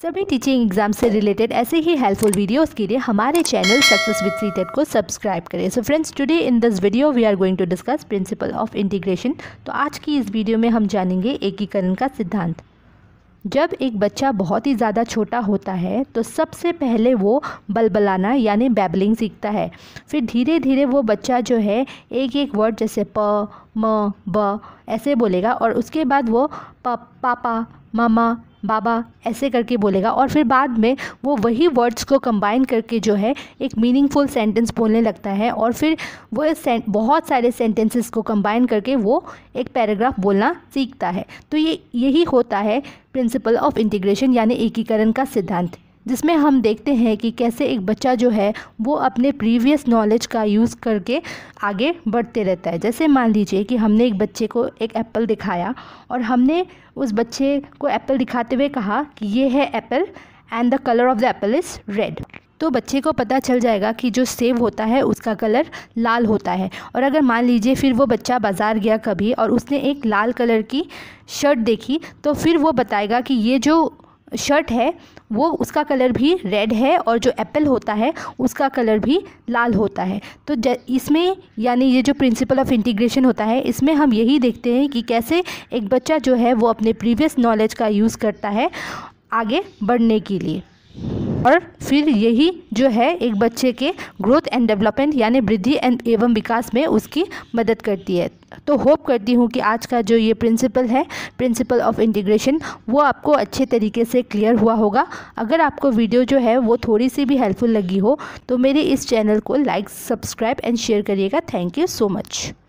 सभी teaching exam से related ऐसे ही हेल्पफुल वीडियोस के लिए हमारे चैनल सक्सेस विद सीटेट को सब्सक्राइब करें। So friends, today in this video we are going to discuss principle of integration. तो आज की इस वीडियो में हम जानेंगे एकीकरण का सिद्धांत। जब एक बच्चा बहुत ही ज़्यादा छोटा होता है तो सबसे पहले वो बलबलाना यानी बैबलिंग सीखता है। फिर धीरे धीरे वो बच्चा जो है एक एक वर्ड जैसे प, म, ब ऐसे बोलेगा और उसके बाद वो पापा, मामा, बाबा ऐसे करके बोलेगा और फिर बाद में वो वही वर्ड्स को कंबाइन करके जो है एक मीनिंगफुल सेंटेंस बोलने लगता है और फिर वो बहुत सारे सेंटेंसेस को कंबाइन करके वो एक पैराग्राफ बोलना सीखता है। तो यही होता है प्रिंसिपल ऑफ इंटीग्रेशन यानी एकीकरण का सिद्धांत, जिसमें हम देखते हैं कि कैसे एक बच्चा जो है वो अपने प्रीवियस नॉलेज का यूज़ करके आगे बढ़ते रहता है। जैसे मान लीजिए कि हमने एक बच्चे को एक एप्पल दिखाया और हमने उस बच्चे को एप्पल दिखाते हुए कहा कि ये है apple and the colour of the apple is red. तो बच्चे को पता चल जाएगा कि जो सेब होता है उसका कलर लाल होता है। और अगर मान लीजिए फिर वो बच्चा बाज़ार गया कभी और उसने एक लाल कलर की शर्ट देखी तो फिर वो बताएगा कि ये जो शर्ट है वो उसका कलर भी रेड है और जो एप्पल होता है उसका कलर भी लाल होता है। तो इसमें यानी ये जो प्रिंसिपल ऑफ इंटीग्रेशन होता है इसमें हम यही देखते हैं कि कैसे एक बच्चा जो है वो अपने प्रीवियस नॉलेज का यूज़ करता है आगे बढ़ने के लिए, और फिर यही जो है एक बच्चे के ग्रोथ एंड डेवलपमेंट यानी वृद्धि एवं विकास में उसकी मदद करती है। तो होप करती हूँ कि आज का जो ये प्रिंसिपल है, प्रिंसिपल ऑफ इंटीग्रेशन, वो आपको अच्छे तरीके से क्लियर हुआ होगा। अगर आपको वीडियो जो है वो थोड़ी सी भी हेल्पफुल लगी हो तो मेरे इस चैनल को लाइक, सब्सक्राइब एंड शेयर करिएगा। Thank you so much.